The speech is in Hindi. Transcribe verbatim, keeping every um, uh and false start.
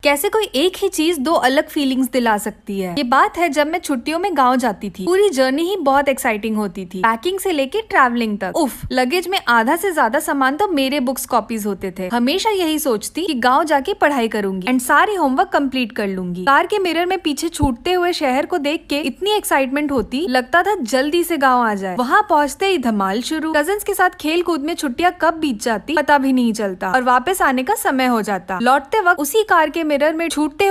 कैसे कोई एक ही चीज दो अलग फीलिंग्स दिला सकती है। ये बात है जब मैं छुट्टियों में गाँव जाती थी। पूरी जर्नी ही बहुत एक्साइटिंग होती थी, पैकिंग से लेके ट्रैवलिंग तक। उफ, लगेज में आधा से ज्यादा सामान तो मेरे बुक्स कॉपीज होते थे। हमेशा यही सोचती कि गाँव जाके पढ़ाई करूंगी एंड सारे होमवर्क कंप्लीट कर लूंगी। कार के मिरर में पीछे छूटते हुए शहर को देख के इतनी एक्साइटमेंट होती, लगता था जल्दी से गाँव आ जाए। वहाँ पहुँचते ही धमाल शुरू। कजिन्स के साथ खेल कूद में छुट्टियाँ कब बीत जाती पता भी नहीं चलता और वापस आने का समय हो जाता। लौटते वक्त उसी कार के मिरर में छूटते